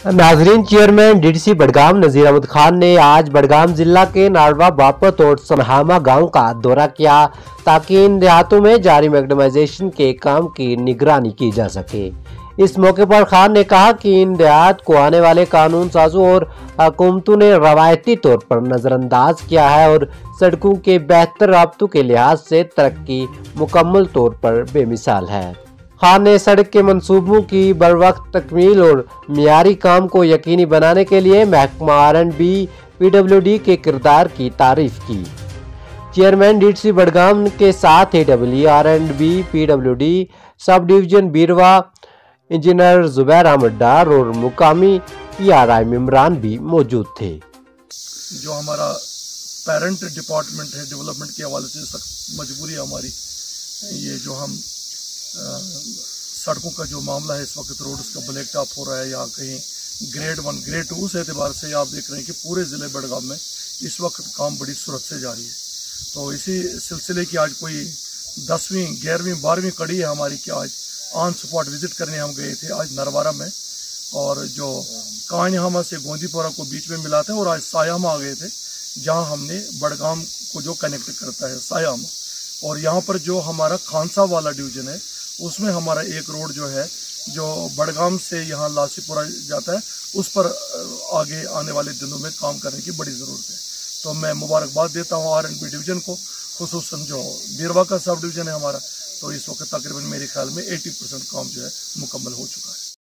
नाजरीन, chairman DDC Budgam Nazir Ahmad Khan ने आज बडगाम जिला के नारवा बापत और सनहामा गांव का दौरा किया ताकि इन देहातों में जारी मैग्नेटाइजेशन के काम की निगरानी की जा सके। इस मौके पर खान ने कहा कि इन देहात को आने वाले कानून साजों और हुकूमतों ने रवायती तौर पर नजरअंदाज किया है और सड़कों के बेहतर राब्तों के लिहाज से तरक्की मुकम्मल तौर पर बेमिसाल है। खान ने सड़क के मंसूबों की बरवक्त तकमील और मियारी काम को यकीनी बनाने के लिए महकमा R&B PWD के किरदार की तारीफ की। चेयरमैन डीडीसी बडगाम के साथ AEE R&B PWD sub division Beerwah engineer Zubair Ahmad Dar और मुकामी PRI मेंबरान भी मौजूद थे। जो हमारा पेरेंट डिपार्टमेंट है डेवलपमेंट के हवाले से सख्त मजबूरी है हमारी, ये जो हम सड़कों का जो मामला है, इस वक्त रोड का ब्लैक टॉप हो रहा है या कहीं ग्रेड 1 ग्रेड 2 उस एतबार से आप देख रहे हैं कि पूरे ज़िले बडगाम में इस वक्त काम बड़ी सूरत से जारी है। तो इसी सिलसिले की आज कोई 10वीं 11वीं 12वीं कड़ी है हमारी कि आज ऑन स्पॉट विजिट करने हम गए थे आज नरवारा में, और जो कान्यहामा से गोंदीपोरा को बीच में मिला था, और आज सायामा आ गए थे जहाँ हमने बडगाम को जो कनेक्ट करता है सायामा, और यहाँ पर जो हमारा खानसा वाला डिवीज़न है उसमें हमारा एक रोड जो है जो बडगाम से यहाँ लासीपुरा जाता है, उस पर आगे आने वाले दिनों में काम करने की बड़ी ज़रूरत है। तो मैं मुबारकबाद देता हूँ R&B डिवीज़न को, खुसूसन जो बीरवा का सब डिवीज़न है हमारा, तो इस वक्त तकरीबन मेरे ख्याल में 80% काम जो है मुकम्मल हो चुका है।